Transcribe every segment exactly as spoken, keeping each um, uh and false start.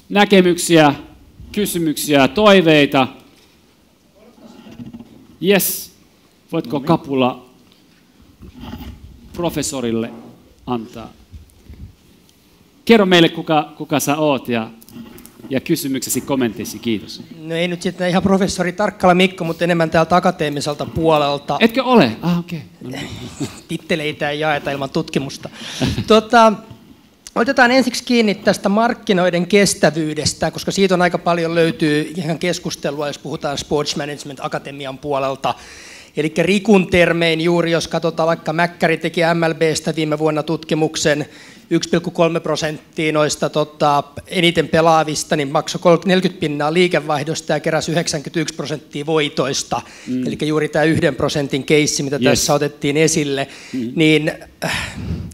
näkemyksiä, kysymyksiä, toiveita? Yes. Voitko kapula professorille antaa? Kerro meille, kuka, kuka sä oot ja, ja kysymyksesi, kommenttisi. Kiitos. No ei nyt sitten ihan professori Tarkkala Mikko, mutta enemmän täältä akateemiselta puolelta. Etkö ole? Ah, okei. Okay. Titteleitä ei jaeta ilman tutkimusta. tota, otetaan ensiksi kiinni tästä markkinoiden kestävyydestä, koska siitä on aika paljon löytyy ihan keskustelua, jos puhutaan sports management akatemian puolelta. Eli Rikun termein juuri, jos katsotaan vaikka Mäkkäri teki M L B:stä viime vuonna tutkimuksen, yksi pilkku kolme prosenttia noista tota, eniten pelaavista, niin maksoi neljäkymmentä pinnaa liikevaihdosta ja keräsi yhdeksänkymmentäyksi prosenttia voitoista. Mm. Eli juuri tämä yhden prosentin keissi, mitä yes. tässä otettiin esille. Mm. Niin, äh,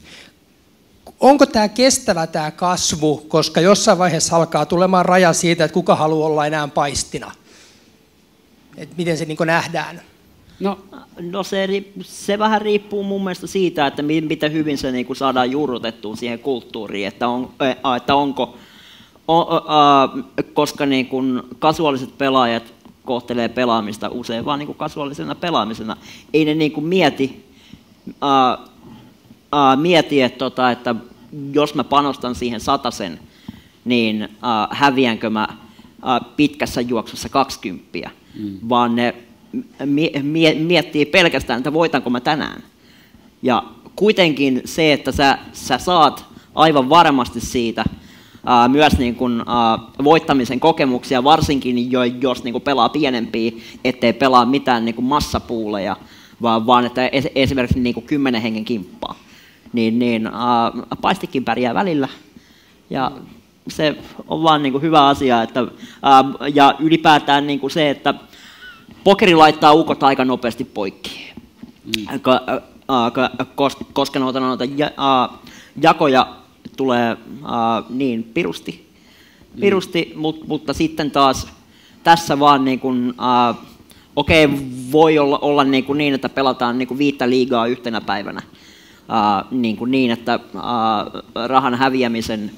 onko tämä kestävä tämä kasvu, koska jossain vaiheessa alkaa tulemaan raja siitä, että kuka haluaa olla enää paistina? Et miten se niin kuin nähdään? No, no se, se vähän riippuu mun mielestä siitä, että miten hyvin se niin kuin saadaan juurrutettua siihen kulttuuriin, että, on, että onko, on, äh, koska niin kuin kasuaaliset pelaajat kohtelee pelaamista usein vaan niin kuin kasuaalisena pelaamisena. Ei ne niin kuin mieti, äh, äh, mieti että, tota, että jos mä panostan siihen satasen, niin äh, häviänkö mä äh, pitkässä juoksussa kaksikymppiä, mm. vaan ne miettii pelkästään, että voitanko mä tänään. Ja kuitenkin se, että sä, sä saat aivan varmasti siitä ää, myös niin kun, ää, voittamisen kokemuksia, varsinkin jo, jos niin kun pelaa pienempiä, ettei pelaa mitään niin kun massapuuleja, vaan, vaan että es, esimerkiksi niin kun kymmenen hengen kimppaa. Niin, niin ää, paistikin pärjää välillä. Ja se on vaan niin kun hyvä asia. Että, ää, ja ylipäätään niin kun se, että pokeri laittaa ukot aika nopeasti poikki, mm. koska noita, noita jakoja tulee niin pirusti, pirusti mm. mutta, mutta sitten taas tässä vaan niin kuin, okei, okay, voi olla, olla niin, kuin niin, että pelataan niin kuin viittä liigaa yhtenä päivänä, niin, kuin niin että rahan häviämisen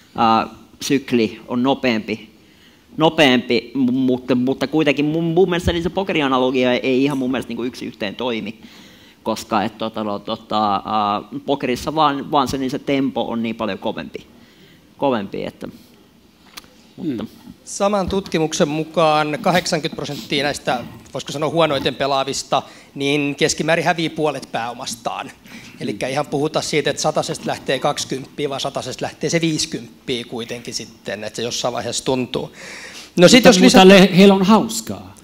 sykli on nopeampi. nopeampi, mutta, mutta kuitenkin mun, mun mielestä niin se pokerianalogia ei ihan mun mielestä niin kuin yksi yhteen toimi, koska et, tota, no, tota, uh, pokerissa vaan, vaan se, niin se tempo on niin paljon kovempi. kovempi että, mutta. Saman tutkimuksen mukaan kahdeksankymmentä prosenttia näistä, voisiko sanoa huonoiten pelaavista, niin keskimäärin hävii puolet pääomastaan. Eli ihan puhuta siitä, että satasesta lähtee kaksikymmentä, vaan satasesta lähtee se viisikymmentä kuitenkin sitten, että se jossain vaiheessa tuntuu. No sit jos lisät... heillä on hauskaa.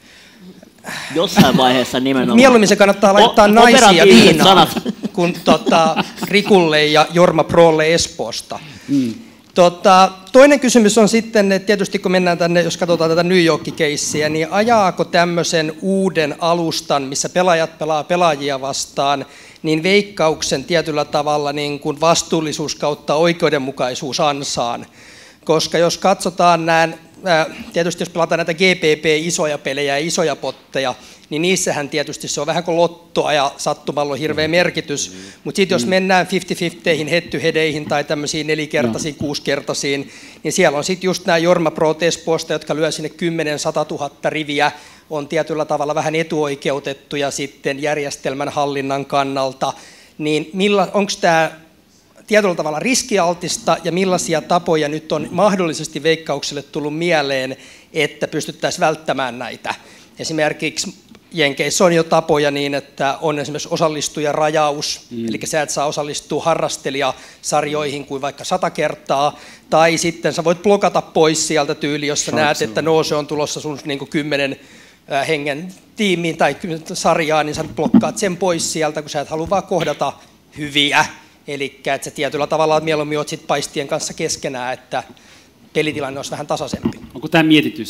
Jossain vaiheessa nimenomaan. Mieluummin se kannattaa laittaa o- naisia viinaan kuin tota, Rikulle ja Jorma Prolle Espoosta. Mm. Tota, toinen kysymys on sitten, että tietysti kun mennään tänne, jos katsotaan tätä New York-keissiä, niin ajaako tämmöisen uuden alustan, missä pelaajat pelaa pelaajia vastaan, niin Veikkauksen tietyllä tavalla niin kuin vastuullisuus kautta oikeudenmukaisuus ansaan? Koska jos katsotaan nämä, tietysti jos pelataan näitä G P P-isoja pelejä ja isoja potteja, niin niissähän tietysti se on vähän kuin lottoa ja sattumalla on hirveä merkitys. Mutta sitten jos mennään viisikymmentä-viisikymmentäihin, head-to-headeihin tai tämmöisiin nelikertaisiin, no. kuusikertaisiin, niin siellä on sitten just nämä Jorma Pro Espoosta, jotka lyö sinne kymmenen sata tuhatta riviä, on tietyllä tavalla vähän etuoikeutettuja sitten järjestelmän hallinnan kannalta. Niin onko tämä tietyllä tavalla riskialtista ja millaisia tapoja nyt on mahdollisesti Veikkaukselle tullut mieleen, että pystyttäisiin välttämään näitä? Esimerkiksi Jenkeissä on jo tapoja niin, että on esimerkiksi osallistujarajaus, mm. eli sä et saa osallistua harrastelijasarjoihin kuin vaikka sata kertaa, tai sitten sä voit blokata pois sieltä tyyli, jos sä näet, että no se on tulossa sun niin kuin kymmenen hengen tiimiin tai sarjaan, niin sä blokkaat sen pois sieltä, kun sä et halua vaan kohdata hyviä. Eli että sä tietyllä tavalla mieluummin oot sit paistien kanssa keskenään, että pelitilanne olisi vähän tasaisempi. Onko tämä mietitty?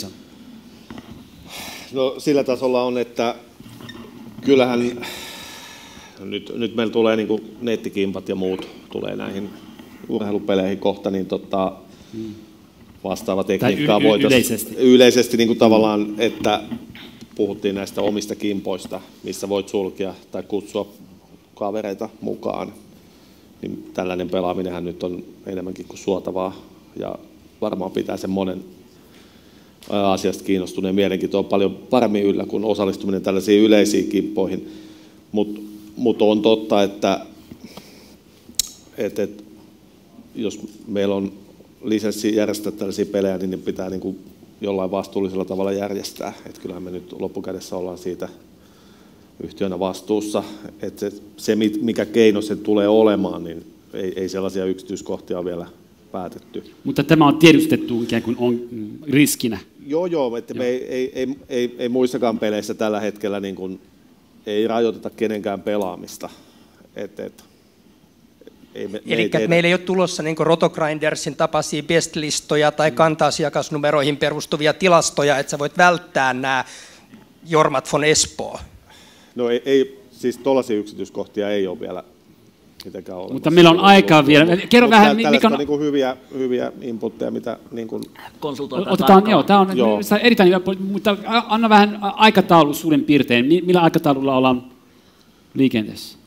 No sillä tasolla on, että kyllähän nyt, nyt meillä tulee niin kuin nettikimpat ja muut tulee näihin urheilupeleihin kohta, niin tota, hmm. vastaava tekniikkaa y- y- voitaisiin yleisesti, yleisesti niin kuin tavallaan, että puhuttiin näistä omista kimpoista, missä voit sulkea tai kutsua kavereita mukaan. Niin tällainen pelaaminenhän nyt on enemmänkin kuin suotavaa ja varmaan pitää sen monen asiasta kiinnostuneen mielenkiinto on paljon paremmin yllä kuin osallistuminen tällaisiin yleisiin kimppoihin. Mutta mut on totta, että et, et, jos meillä on lisenssi järjestää tällaisia pelejä, niin ne pitää niin kuin jollain vastuullisella tavalla järjestää. Et kyllähän me nyt loppukädessä ollaan siitä yhtiönä vastuussa. Et se, se, mikä keino se tulee olemaan, niin ei, ei sellaisia yksityiskohtia vielä päätetty. Mutta tämä on tiedustettu ikään kuin on riskinä. Joo, joo, että joo. Me ei, ei, ei, ei, ei muissakaan peleissä tällä hetkellä niin kuin, ei rajoiteta kenenkään pelaamista. Et, et, ei me, Eli me meillä ei ole tulossa niin kuin Rotogrindersin tapaisia best-listoja tai kanta-asiakasnumeroihin perustuvia tilastoja, että sä voit välttää nämä Jormat von Espoo. No ei, ei siis tuollaisia yksityiskohtia ei ole vielä mitenkään olemassa. Mutta meillä on aikaa vielä. Kerro vähän, mikä on... Niin kuin hyviä, hyviä inputteja, mitä niin kuin... konsultoidaan. Otetaan, joo, tämä on joo. erittäin hyvä, mutta anna vähän aikataulu suurin piirtein. Millä aikataululla ollaan liikenteessä?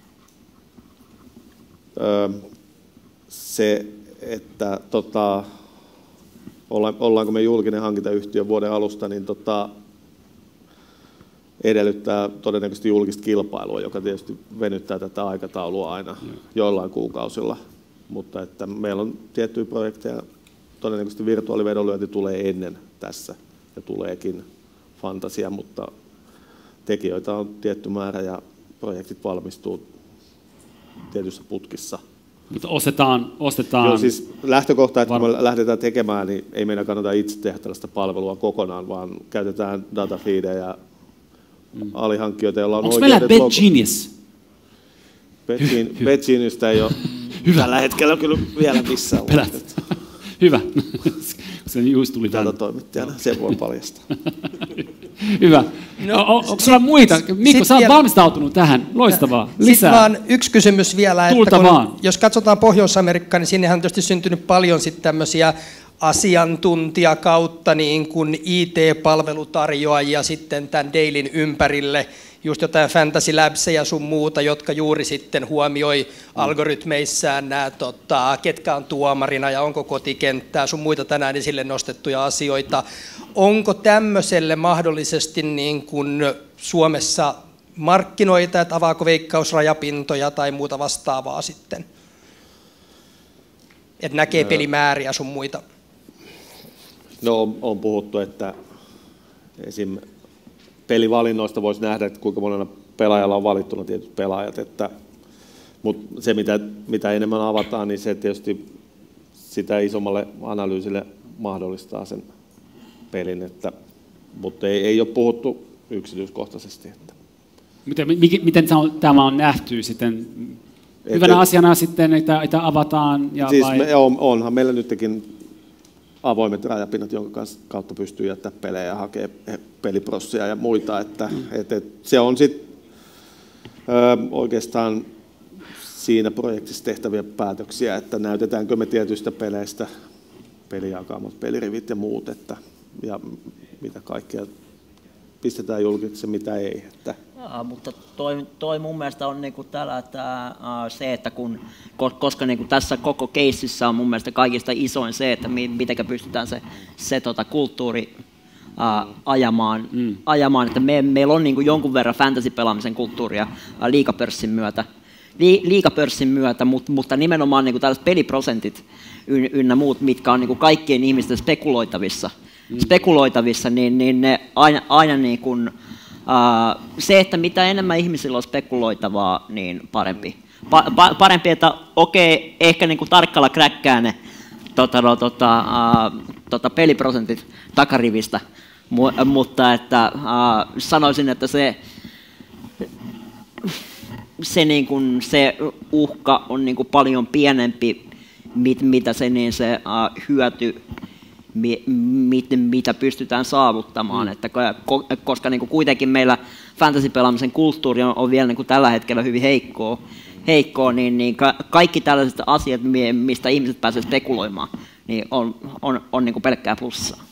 Öö, se, että tota, olla, ollaanko me julkinen hankintayhtiö vuoden alusta, niin tota, edellyttää todennäköisesti julkista kilpailua, joka tietysti venyttää tätä aikataulua aina mm. joillain kuukausilla. Mutta että meillä on tiettyjä projekteja, todennäköisesti virtuaalivedonlyönti tulee ennen tässä ja tuleekin fantasia, mutta tekijöitä on tietty määrä ja projektit valmistuu tietyissä putkissa. Mutta ostetaan... ostetaan Joo, siis lähtökohta, että kun me lähdetään tekemään, niin ei meidän kannata itse tehdä tällaista palvelua kokonaan, vaan käytetään datafeedejä mm. alihankkijoita, joilla on oikeudet... Onko meillä BetGenius? BetGeniusta ei ole Hyvä. Tällä hetkellä kyllä vielä missään. Pelät. Hyvä. Se just tuli tänne. Datatoimittajana, sen voi paljastaa. Hyvä. No, on, onko sulla muita? Mikko, sä oot vielä valmistautunut tähän. Loistavaa. Lisää. Sitten vaan yksi kysymys vielä. Tulta että kun, vaan. Jos katsotaan Pohjois-Amerikkaa, niin sinnehän on tietysti syntynyt paljon sitten tämmöisiä asiantuntijakautta niin kuin I T-palvelutarjoajia sitten tämän Dailyn ympärille, just jotain Fantasy Labsia sun muuta, jotka juuri sitten huomioi algoritmeissään nämä, tota, ketkä on tuomarina ja onko kotikenttää, sun muita tänään esille nostettuja asioita. Onko tämmöiselle mahdollisesti niin kuin Suomessa markkinoita, että avaako Veikkaus rajapintoja tai muuta vastaavaa sitten? Että näkee pelimääriä sun muita. No on, on puhuttu, että esim. Pelivalinnoista voisi nähdä, että kuinka monena pelaajalla on valittuna tietyt pelaajat, että, mutta se mitä, mitä enemmän avataan, niin se tietysti sitä isommalle analyysille mahdollistaa sen pelin, että, mutta ei, ei ole puhuttu yksityiskohtaisesti. Että. Miten, miten tämä on nähty sitten? Hyvänä et, asiana sitten, että, että avataan? Ja siis vai? Me, on, onhan meillä nytkin avoimet rajapinnat, jonka kautta pystyy jättämään pelejä ja hakee peliprossia ja muita. Että, mm. et, et, se on sitten oikeastaan siinä projektissa tehtäviä päätöksiä, että näytetäänkö me tietyistä peleistä pelijakamat, pelirivit ja muut, että, ja mitä kaikkea pistetään julkiksi ja mitä ei. Että. Jaa, mutta toi, toi mun mielestä on niinku tällä, että, uh, se, että kun, koska niinku tässä koko keississä on mun mielestä kaikista isoin se, että mi, miten pystytään se, se tota, kulttuuri uh, ajamaan, mm. ajamaan, että me, meillä on niinku jonkun verran fantasy-pelaamisen kulttuuria uh, liigapörssin myötä, Li, liigapörssin myötä mutta, mutta nimenomaan niinku tällaiset peliprosentit yn, ynnä muut, mitkä on niinku kaikkien ihmisten spekuloitavissa, mm. spekuloitavissa niin, niin ne aina, aina niin kuin, Uh, se, että mitä enemmän ihmisillä on spekuloitavaa, niin parempi. Pa- pa- parempi, että okei, okay, ehkä niinku tarkkalla kräkkää ne tota, no, tota, uh, tota peliprosentit takarivistä, Mu- mutta että, uh, sanoisin, että se, se, niinku, se uhka on niinku paljon pienempi, mit, mitä se, niin se uh, hyöty, Mi, mit, mitä pystytään saavuttamaan, mm. että, koska niin kuin kuitenkin meillä fantasy-pelaamisen kulttuuri on, on vielä niin kuin tällä hetkellä hyvin heikkoa, heikkoa niin, niin ka, kaikki tällaiset asiat, mistä ihmiset pääsevät spekuloimaan, niin on, on, on niin kuin pelkkää plussaa.